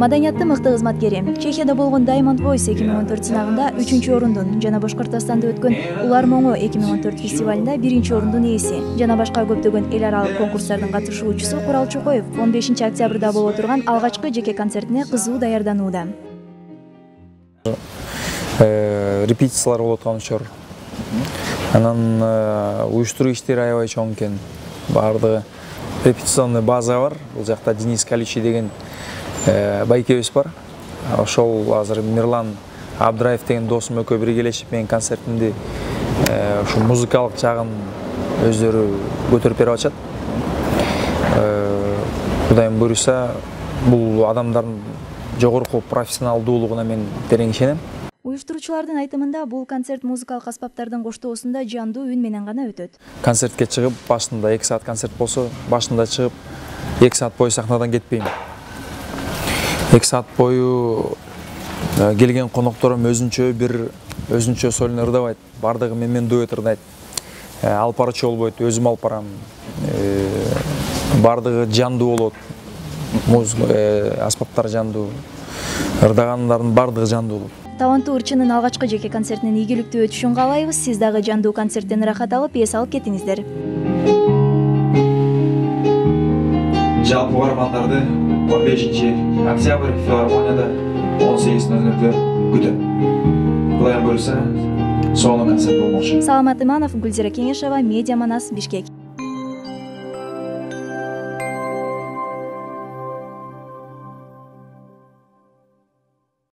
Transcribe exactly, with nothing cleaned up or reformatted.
Маданияттын мыкты кызматкери. Чехияда болгон Diamond Voice эки миң он төрт сынагында үчүнчү орундун жана Башкортостанда өткөн Улар Моңу эки миң он төрт фестивалында биринчи орундун ээси жана башка көптөгөн эл аралык конкурстардын катышуучусу Курал Чокоев он бешинчи октябрда боло турган алгачкы жеке концертине кызуу даярданууда. Репетициялар болуп аткан учур. Анан уюштуруу иштери аябай чоң экен. Бардыгы репетиционный база бар. Бул жакта Денис Каличи деген байкебиз бар. Ошол азыр Мирлан Абдраев деген досум экөө биргелешип менин концертимди ушу музыкалык жагын өздөрү көтөрүп берип атышат. Кудайым буйруса, бул адамдардын жогорку профессионалдуулугуна мен терең ишенем. Уюштуруучулардын айтымында бул концерт музыкалык аспаптардын коштоосунда жандуу үн менен гана өтөт. Концертке чыгып, башында эки саат концерт болсо, башында чыгып эки саат бою сахнадан кетпейм. эки саат бою келген конокторум өзүнчө бир өзүнчө сольно ырдабайт. Бардыгы менен дуэт ырдайт. Алып баруучу болбойт, өзүм алып барам. Бардыгы жандуу болот. Музыка аспаптар жандуу. Ырдагандардын бардыгы жандуу болот. Таланттуу ырчынын алгачкы жеке концертинин ийгиликтүү өтүшүн каалайбыз. Сиз дагы жандуу концерттен ырахат алып, эс алып кетиңиздер. Жалпы бармандарды он бешинчи октябрь филармонияда он сегиз нөл нөлдө күтөм. Кудайым буйруса, сонун концерт болмокчу. Саламат Иманов, Гүлзира Кеңешова, Медиа Манас, Бишкек.